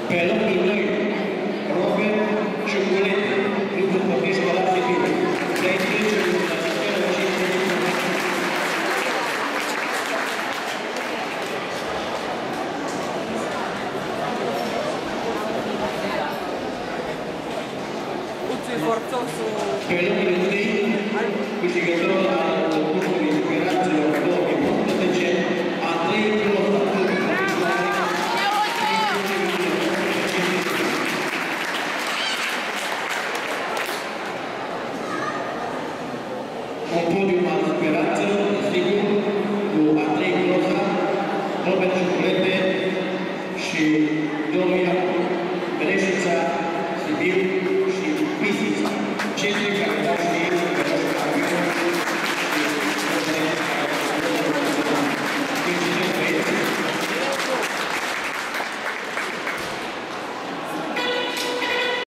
Pe locul 2, Robert Ciuculete, Clubul Sportiv Școlar Sibiu. De-ai trecerii la sistemul 5. Pe locul 1, câștigătorul al cursului Inspirațiilor 2011, Andrei Closa. Un podium al Inspirațiilor, sigur, cu Andrei Closa, Robert Ciuculete și domnul Iacob, Breșița, Sibiu și Pisița. Cei trei candidați știe că nu sunt campioni și